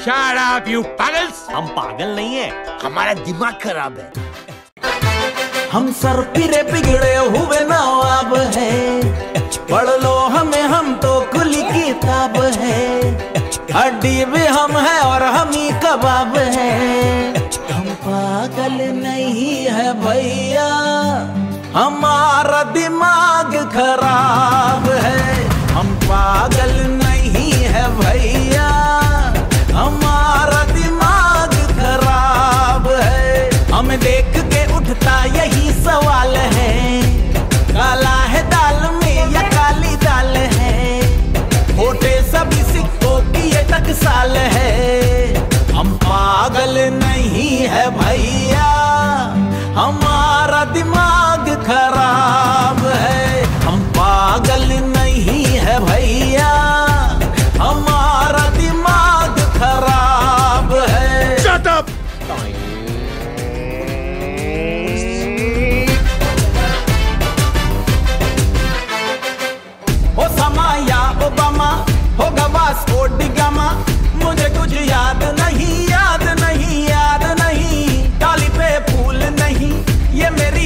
Shut up, you pagals! हम पागल नहीं है, हमारा दिमाग खराब है। हम सर पिरे बिगड़े हुए नवाब है, पढ़ लो हमें, हम तो खुली किताब है। हड्डी भी हम है और हम ही कबाब है। हम पागल नहीं है भैया, हमारा दिमाग खराब है। हम पागल नहीं है भैया, हमारा दिमाग खराब है। हमें देख के उठता यही सवाल है, काला है दाल में या काली दाल है। खोटे सभी सिक्कों की ये टकसाल है। हम पागल नहीं है भैया, हमारा दिमाग खराब है। हम पागल नहीं है भैया, हमारा दिमाग खराब है। Shut up! हो समा या ओबामा, होगा वास्को डिगामा, मुझे कुछ याद नहीं, याद नहीं, याद नहीं। डाली पे फूल नहीं, ये मेरी